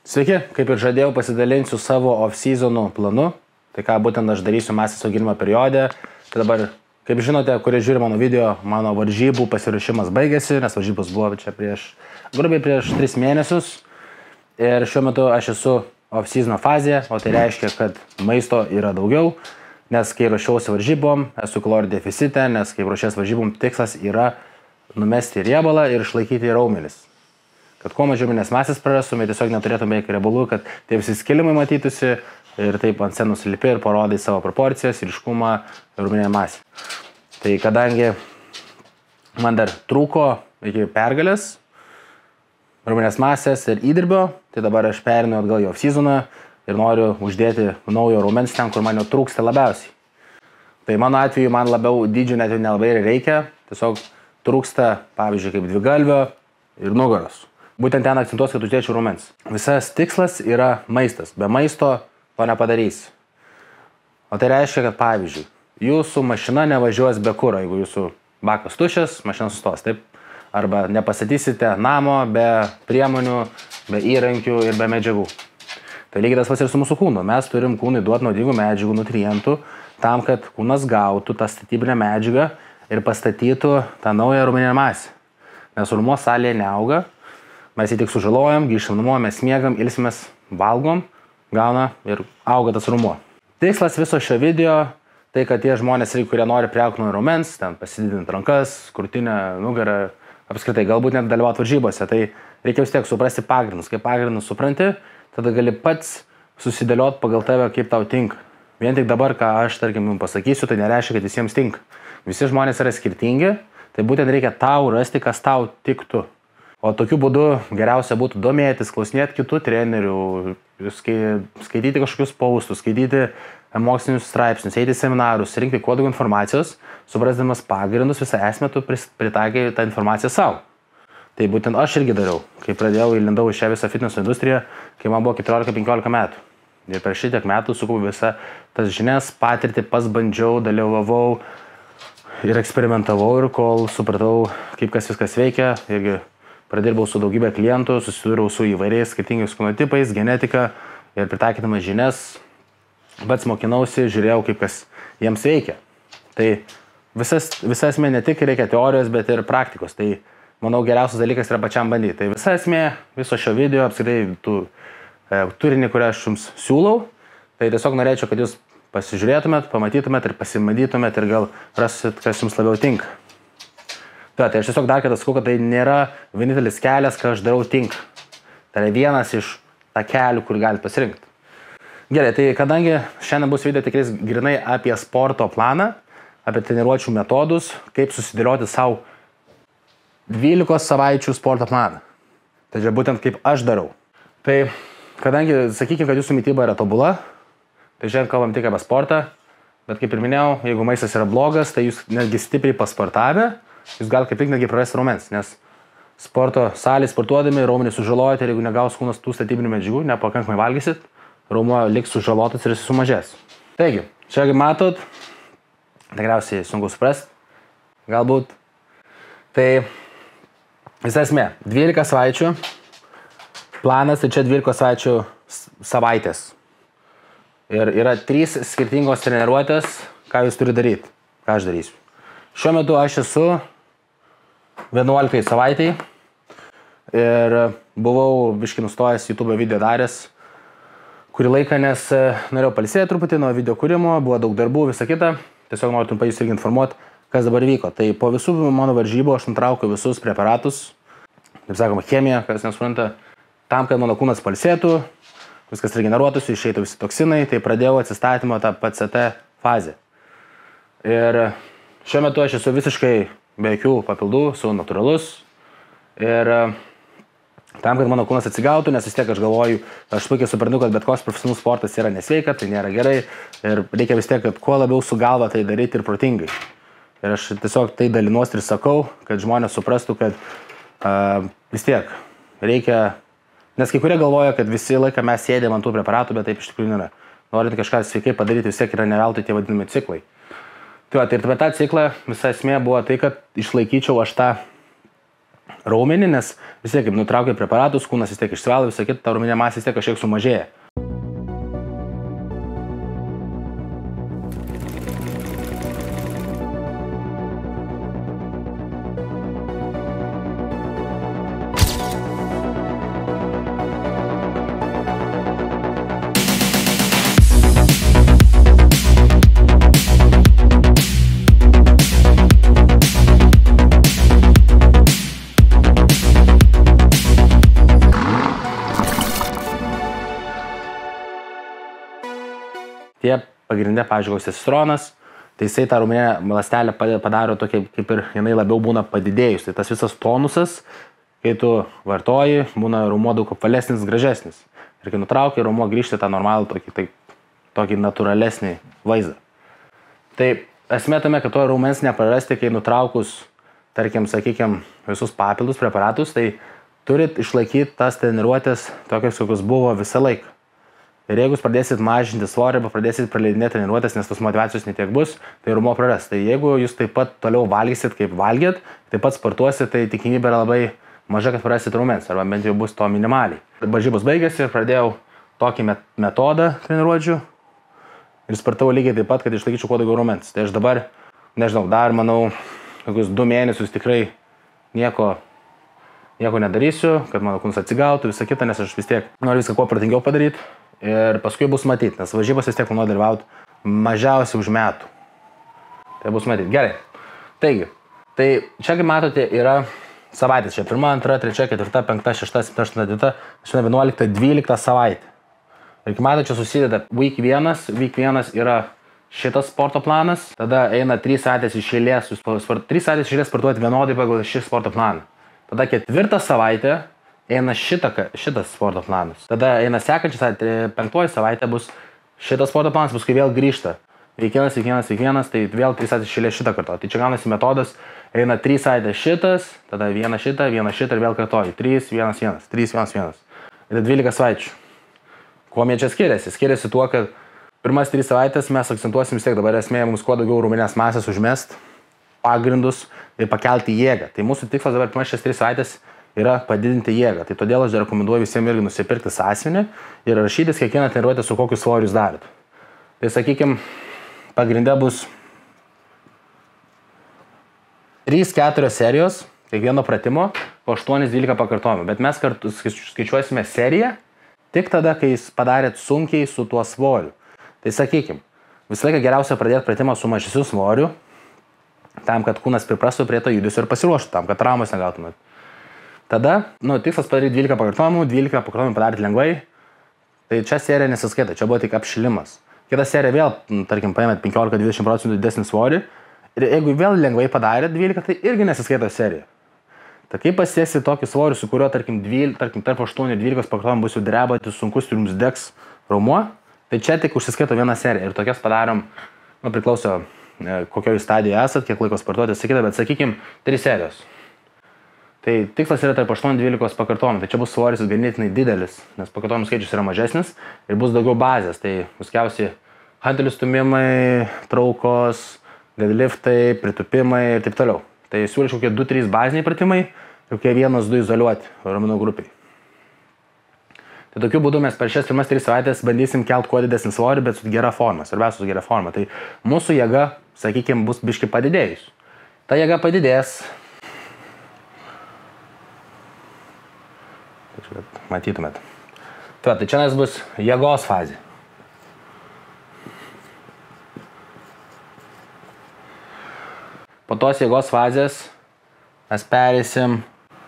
Sveiki, kaip ir žadėjau, pasidalinsiu savo off-seasonų planu. Tai ką būtent aš darysiu masės auginimo periode. Tai dabar, kaip žinote, kurie žiūri mano video, mano varžybų pasiruošimas baigėsi, nes varžybos buvo čia grubiai prieš 3 mėnesius. Ir šiuo metu aš esu off-seasono fazėje, o tai reiškia, kad maisto yra daugiau. Nes kai ruošiausi varžybom, esu kalorijų deficite, nes kai ruošies varžybom tikslas yra numesti riebalą ir išlaikyti raumenis. Kad kuo mažiau minės masės prarastume, tiesiog neturėtume jokių riebalų, kad tie visi skilimai matytųsi ir taip ant scenos lipi ir parodai savo proporcijas, ryškumą ir raumeninę masę. Tai kadangi man dar trūko iki pergalės, raumeninės masės ir įdirbio, tai dabar aš perinu atgal į off-seasoną ir noriu uždėti naujo raumens ten, kur man jo trūksta labiausiai. Tai mano atveju man labiau dydžių net nelabai reikia, tiesiog trūksta, pavyzdžiui, kaip dvigalvio ir nugaros. Būtent ten akcentuos, kad uždėčiau raumens. Visas tikslas yra maistas. Be maisto to nepadarysi. O tai reiškia, kad pavyzdžiui, jūsų mašina nevažiuos be kuro. Jeigu jūsų bakas tuščias, mašina sustos, taip? Arba nepastatysite namo be priemonių, be įrankių ir be medžiagų. Tai lygiai tas pats ir su mūsų kūnu. Mes turim kūnui duoti naudingų medžiagų, nutrientų, tam, kad kūnas gautų tą statybinę medžiagą ir pastatytų tą naują raumeninę masę. Nes raumuo salėje neauga. Mes jį tik sužalojam, grįžtam namo, mes miegam, ilsimės, valgom, gauna ir auga tas raumuo. Tikslas viso šio video, tai kad tie žmonės, kurie nori priaugti nuo raumens, ten pasididinti rankas, krūtinę, nugarą, apskritai, galbūt net dalyvauti varžybose, tai reikia vis tiek suprasti pagrindus. Kai pagrindus supranti, tada gali pats susidėlioti pagal tave, kaip tau tinka. Vien tik dabar, ką aš, tarkim, jums pasakysiu, tai nereiškia, kad visiems tinka. Visi žmonės yra skirtingi, tai būtent reikia tau rasti, kas tau tiktų. O tokiu būdu geriausia būtų domėtis, klausinėti kitų trenerių, skaityti kažkokius postus, skaityti mokslinius straipsnius, eiti į seminarus, rinkti kuo daugiau informacijos, suprasdamas pagrindus, visą esmę tu pritaikai tą informaciją savo. Tai būtent aš irgi dariau, kai pradėjau įlindau į šią visą fitneso industriją, kai man buvo 14-15 metų. Ir per šitiek metų sukaupiau visą tas žinias, patirtį, pasbandžiau, dalyvavau ir eksperimentavau ir kol supratau, kaip kas viskas veikia, irgi pradirbau su daugybė klientų, susidūriau su įvairiais skirtingais kūno tipais, genetika ir pritaikydamas žinias, pats mokinausi, žiūrėjau, kaip kas jiems veikia. Tai visa esmė ne tik reikia teorijos, bet ir praktikos. Tai, manau, geriausias dalykas yra pačiam bandyti. Tai visa esmė viso šio video, apskritai turinį, kurį aš jums siūlau, tai tiesiog norėčiau, kad jūs pasižiūrėtumėt, pamatytumėt ir pasimatytumėt ir gal rasit, kas jums labiau tinka. Tai aš tiesiog dar kartą sakau, kad tai nėra vienintelis kelias, ką aš darau tinka. Tai yra vienas iš tą kelių, kurį galite pasirinkti. Gerai, tai kadangi šiandien bus video tikrai grinai apie sporto planą, apie treniruočių metodus, kaip susidėlioti savo 12 savaičių sporto planą. Tai čia būtent kaip aš darau. Tai kadangi, sakykime, kad jūsų mityba yra tobula, tai šiandien kalbam tik apie sportą, bet kaip ir minėjau, jeigu maistas yra blogas, tai jūs netgi stipriai pasportavę, jūs galite kaip tik netgi prarasti raumens, nes sporto salėje sportuodami raumenį sužalojate ir jeigu negaus kūnas tų statybinių medžiagų, nepakankamai valgysit, raumuo liks sužalotas ir jis sumažės. Taigi, čia kaip matot, tikriausiai sunku suprasti, galbūt. Tai visa esmė, 12 savaičių planas, tai čia 12 savaičių savaitės. Ir yra 3 skirtingos treniruotės, ką jūs turite daryti, ką aš darysiu. Šiuo metu aš esu 11 savaitėj ir buvau biškai nustojęs YouTube video daręs kurį laiką, nes norėjau pailsėti truputį nuo video kūrimo, buvo daug darbų, visa kita. Tiesiog noriu trumpai jūs irgi informuoti, kas dabar vyko. Tai po visų mano varžybų aš nutraukiau visus preparatus, taip sakoma, chemiją, kas nesupranta, tam, kad mano kūnas pailsėtų, viskas regeneruotųsi, išeitų visi toksinai, tai pradėjau atsistatymo tą PCT fazę. Ir šiuo metu aš esu visiškai be jokių papildų, esu natūralus ir tam, kad mano kūnas atsigautų, nes vis tiek aš galvoju, aš puikiai suprantu, kad bet koks profesionalus sportas yra nesveika, tai nėra gerai ir reikia vis tiek, kad kuo labiau su galva tai daryti ir protingai. Ir aš tiesiog tai dalinuosi ir sakau, kad žmonės suprastų, kad vis tiek reikia, nes kai kurie galvoja, kad visi laiką mes sėdėm ant tų preparatų, bet taip iš tikrųjų nėra. Norint kažką sveikai padaryti, vis tiek yra ne veltui tie vadinami ciklai. Tai apie tą ciklą visa esmė buvo tai, kad išlaikyčiau aš tą raumenį, nes vis tiek, kaip nutraukia preparatus, kūnas vis tiek išsivalo, visą kitą, ta raumeninė masė vis tiek kažkiek sumažėja. Tie pagrindė, pavyzdžiui, koks testosteronas, tai jisai tą raumeninę ląstelę padaro tokia, kaip ir jinai labiau būna padidėjus. Tai tas visas tonusas, kai tu vartoji, būna raumuo daug apvalesnis, gražesnis. Ir kai nutraukia, raumuo grįžti tą normalų, tokį natūralesnį vaizdą. Tai esmė tame, kad to raumens neprarasti, kai nutraukus, tarkim, sakykime, visus papildus, preparatus, tai turit išlaikyti tas treniruotės tokias, kokios buvo visą laiką. Ir jeigu jūs pradėsit mažinti svorį arba pradėsit praleidinėti treniruotės, nes tos motivacijos netiek bus, tai raumuo praras. Tai jeigu jūs taip pat toliau valgysit, kaip valgėt, taip pat sportuosit, tai tikimybė yra labai maža, kad prarasit raumens, arba bent jau bus to minimaliai. Varžybos baigėsi ir pradėjau tokį metodą treniruočių ir sportavau lygiai taip pat, kad išlaikyčiau kuo daugiau raumens. Tai aš dabar, nežinau, dar manau, kokius 2 mėnesius tikrai nieko nedarysiu, kad mano kūnas atsigautų, visą kitą, nes aš vis tiek noriu viską kuo protingiau padaryti. Ir paskui bus matyti, nes varžybos vis tiek planuoju dalyvauti mažiausiai už metų. Tai bus matyti. Gerai. Taigi, tai čia, kaip matote, yra savaitės. Čia 1, 2, 3, 4, 5, 6, 7, 8, 9, 11, 12 savaitė. Ir kaip matote, čia susideda week 1. Week 1 yra šitas sporto planas. Tada eina 3 savaitės iš eilės. 3 savaitės iš eilės sportuoti vienodai pagal šį sporto planą. Tada 4 savaitė eina šitas sporto planas. Tada eina sekančią savaitę, 5 savaitė bus šitas sporto planas, paskui vėl grįžta. Week 1, tai vėl 3 savaitės iš eilės šitą kartą. Tai čia gaunasi metodas, eina 3 savaitės šitas, tada 1 šitą ir vėl kartoju. 3, 1, 1, 3, 1, 1. Ir 12 savaičių. Kuo jie čia skiriasi? Skiriasi tuo, kad pirmas 3 savaitės mes akcentuosim vis tiek, dabar esmė mums kuo daugiau raumeninės masės užmest, pagrindus ir pakelti jėgą. Tai mūsų tikslas dabar pirmas šias 3 savaitės yra padidinti jėgą. Tai todėl aš rekomenduoju visiems irgi nusipirkti sąsiuvinį ir rašytis kiekvieną treniruotę, su kokiu svoriu jūs darot. Tai sakykime, pagrinde bus 3-4 serijos kiekvieno pratimo po 8-12 pakartojimų. Bet mes kartu skaičiuosime seriją tik tada, kai jūs padarėt sunkiai su tuo svoriu. Tai sakykime, visą laiką geriausia pradėti pratimą su mažesniu svoriu, tam, kad kūnas priprastų prie to judesio ir pasiruoštų tam, kad traumos negautumėt. Tada, tikslas padaryti 12 pakartojimų, 12 pakartojimų padaryti lengvai, tai čia serija nesiskaita, čia buvo tik apšilimas. Kita serija vėl, tarkim, paėmėt 15-20% didesnį svorį ir jeigu vėl lengvai padarėt 12, tai irgi nesiskaita serija. Tai kaip pasieksi tokį svorį, su kuriuo, tarkim, tarp 8-12 pakartojimų bus jau drebantis, sunkus ir jums degs raumuo, tai čia tik užsiskaito vieną seriją ir tokias padarom, priklauso kokioje stadijoje esat, kiek laiko sportuoti, bet sakykim, 3 serijos. Tai tikslas yra tarp 8-12 pakartojimų, tai čia bus svoris ganėtinai didelis, nes pakartojimų skaičius yra mažesnis ir bus daugiau bazės, tai viskiausiai hantelių stumimai, traukos, deadliftai, pritupimai ir taip toliau. Tai siūlyčiau kokie 2-3 baziniai pratimai ir kokie 1-2 izoliuoti raumenų grupiai. Tai tokiu būdu mes per šias pirmas 3 savaitės bandysim kelt kuo didesnį svorį, bet su gera forma, svarbiausia su gera forma. Tai mūsų jėga, sakykime, bus biški padidėjus. Ta jėga padidės. Matytumėt. Tai čia bus jėgos fazė. Po tos jėgos fazės mes perėsim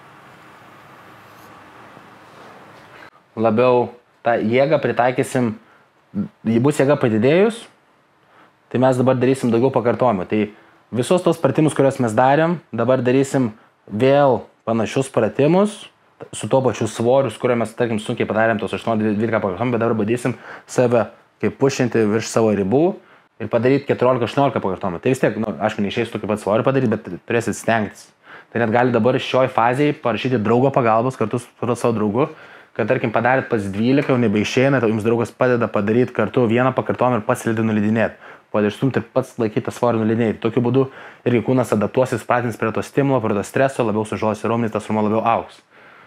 labiau tą jėgą pritaikysim, bus jėga padidėjus, tai mes dabar darysim daugiau pakartojimų. Tai visos tos pratimus, kuriuos mes darėm, dabar darysim vėl panašius pratimus, su to pačiu svoriu, su kuriuo mes, tarkim, sunkiai padarėm tos 8-12 pakartojimų, bet dabar bandysim save kaip pušinti virš savo ribų ir padaryti 14-18 pakartojimų. Tai vis tiek, aišku, neišeis tokį pat svorį padaryti, bet turėsit stengtis. Tai net gali dabar šioj fazėje parašyti draugo pagalbos kartu su savo draugu, kad, tarkim, padarėt pas 12, jau nebeišeina, tai jums draugas padeda padaryti kartu vieną pakartojimą ir pats leidį nulydinėti. Po išstumti ir pats laikyti svorį nulinėjai. Tokiu būdu irgi kūnas adaptuosis, pratins prie to stimulo, prie to streso, labiau sužalos raumenys, tas raumuo labiau augs.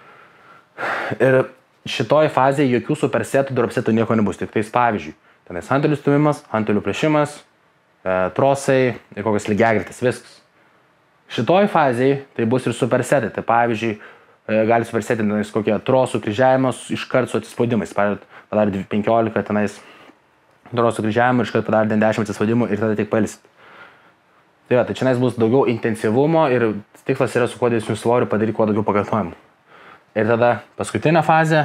Ir šitoj fazėje jokių supersetų, dropsetų nieko nebus, tik tais pavyzdžiui. Tenais hantelių stumimas, hantelių plėšimas, trosai ir kokios lygiagretės, viskas. Šitoj fazėje tai bus ir supersetai, tai pavyzdžiui, gali supersetai tenais kokie trosų kryžiavimas iškart su atsispaudimais, padarė 15 tenais trosų kryžiavimų, iškart padarė 10 atsispaudimų ir tada tik pailsit. Tai va, tai čia bus daugiau intensyvumo ir tikslas yra su kuo didesniu svoriu padaryti kuo daugiau pakartojimų. Ir tada paskutinė fazė,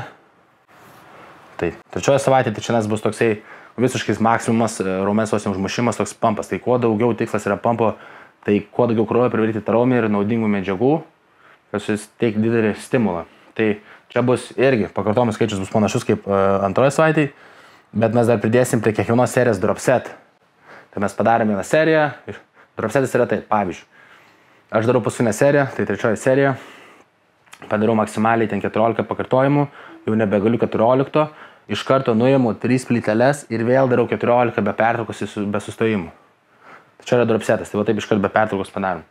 tai trečioje savaitėje, tai čia bus toksai visiškai maksimumas raumens vos neužmušimas, toks pampas. Tai kuo daugiau tikslas yra pampo, tai kuo daugiau kraujo privaryti tą raumenį ir naudingų medžiagų, kas jis teikia didelį stimulą. Tai čia bus irgi pakartojimų skaičius bus panašus kaip antroje savaitėje, bet mes dar pridėsim prie kiekvienos serijos dropset. Tai mes padarėme vieną seriją ir dropsetas yra taip, pavyzdžiui. Aš darau paskutinę seriją, tai trečioji serija, padarau maksimaliai ten 14 pakartojimų, jau nebegaliu 14, iš karto nuimu 3 plyteles ir vėl darau 14 be pertraukos be sustojimų. Tai čia yra dropsetas, tai va taip iš karto be pertraukos padarom.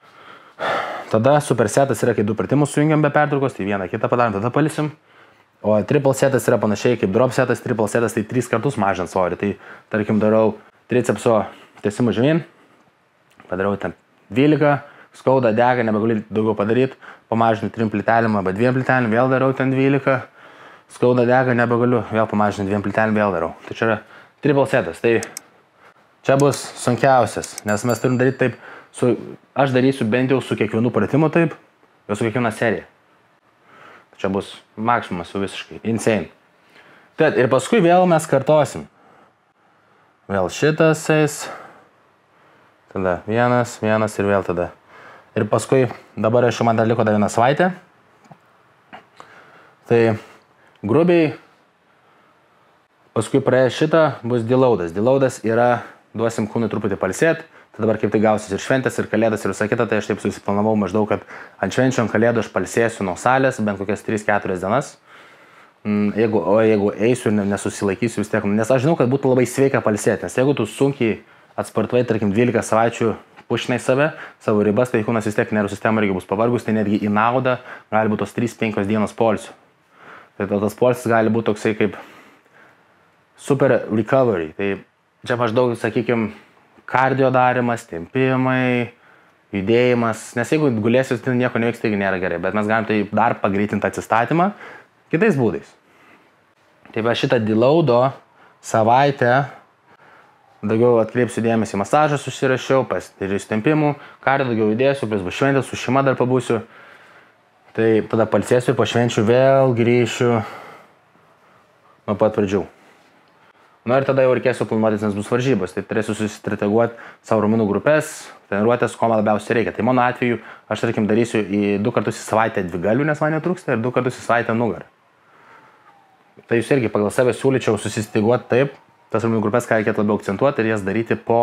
Tada supersetas yra, kai 2 pratimus sujungiam be pertraukos, tai vieną kitą padarom, tada palisim. O triple setas yra panašiai kaip drop setas, triple setas tai 3 kartus mažint svorį. Tai tarkim darau tricepso tęsimų žemyn, padarau ten 12, skauda, dega, nebegaliu daugiau padaryti, pamažinu 3 plytelėm arba 2 plytelėm, vėl darau ten 12, skauda, dega, nebegaliu, vėl pamažinu 2 plytelėm, vėl darau. Tai čia yra triple setas. Tai čia bus sunkiausias, nes mes turim daryti taip, aš darysiu bent jau su kiekvienu pratimu taip, jau su kiekviena serija. Čia bus maksimumas jau visiškai insane. Tad ir paskui vėl mes kartosim. Vėl šitas eis. Tada vienas ir vėl tada. Ir paskui, dabar aš man dar liko dar vieną savaitę. Tai grubiai, paskui praėjęs šitą bus deloadas. Deloadas yra, duosim kūnui truputį pailsėt. Tai dabar kaip tai gausis ir šventės, ir kalėdas, ir visą kitą, tai aš taip susiplanavau maždaug, kad ant švenčių, ant kalėdų aš pailsėsiu nuo salės, bent kokias 3-4 dienas. Jeigu eisiu ir nesusilaikysiu vis tiek, nes aš žinau, kad būtų labai sveika pailsėti, nes jeigu tu sunkiai atsportuoji, tarkim, 12 savaičių pušinai savo ribas, tai kūnas vis tiek nervų sistema irgi bus pavargus, tai netgi į naudą gali būti tos 3-5 dienos poilsio. Tai tas poilsis gali būti toksai kaip super recovery. Tai čia maždaug, sakykime, kardio darimas, tempimai, judėjimas, nes jeigu gulėsiu, tai nieko neveiks, taigi nėra gerai, bet mes galim tai dar pagreitinti atsistatymą kitais būdais. Tai va šitą deloado savaitę daugiau atkreipsiu dėmesį, masažą susirašiau, pasidarysiu tempimų, kardio daugiau judėsiu, plus bus šventės, su šeima dar pabūsiu, tai tada pailsėsiu ir po švenčių vėl grįšiu nuo pat pradžių. Na ir tada jau reikės planuotis, nes bus varžybos, tai turėsiu susistrateguoti savo raumenų grupės, treniruotės, ko man labiausiai reikia. Tai mano atveju aš, tarkim, darysiu 2 kartus į savaitę dvigalių, nes man netrūksta, ir 2 kartus į savaitę nugarą. Tai jūs irgi pagal save siūlyčiau susistrateguoti taip, tas raumenų grupės, ką reikėtų labiau akcentuoti ir jas daryti po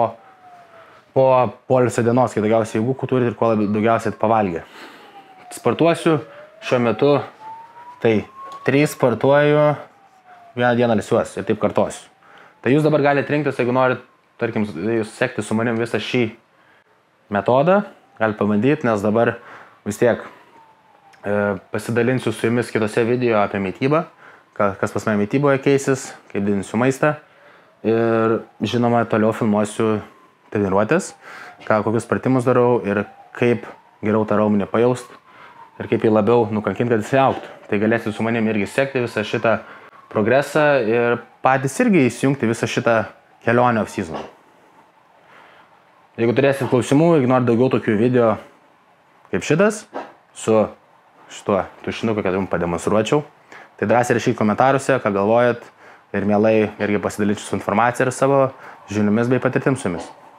poilsio dienos, kai daugiausiai jėgų turit ir kuo daugiausiai pavalgę. Sportuosiu šiuo metu, tai 3 sportuoju, 1 dieną ilsiuosi ir taip kartosiu. Tai jūs dabar galite rinktis, jeigu norit, tarkim, sekti su manim visą šį metodą, galite pabandyti, nes dabar vis tiek pasidalinsiu su jumis kitose video apie mitybą, kas pas mane mityboje keisis, kaip didinsiu maistą ir, žinoma, toliau filmuosiu treniruotės, kokius pratimus darau ir kaip geriau tą raumenį pajaust ir kaip jį labiau nukankinti, kad jis augtų. Tai galėsite su manim irgi sekti visą šitą progresą ir patys irgi įsijungti visą šitą kelionę off-season. Jeigu turėsit klausimų, jeigu norit daugiau tokių video kaip šitas, su šituo tušinuku, kad jums pademonstruočiau, tai drąsiai rašykite komentaruose, ką galvojat ir mielai irgi pasidalyčiau su informacija ir savo žiniomis bei patirtim su jumis.